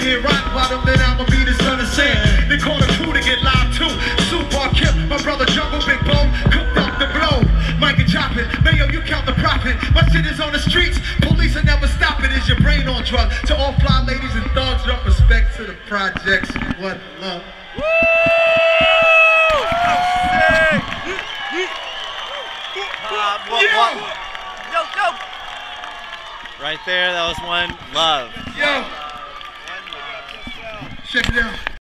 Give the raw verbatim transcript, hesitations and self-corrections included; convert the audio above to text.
here rock bottom, then I'ma be the son of Sam. They call the crew to get live too. Super Kip, my brother Jungle Big Bone, cooked up the blow. Mike and Chop it, Mayo, you count the profit. My shit is on the streets, police will never stop it. Is your brain on drugs? To all fly ladies and thugs, enough respect to the projects. What love? Woo! Uh, what, what? Yo, yo. Right there, that was one love. Yo. Check it out.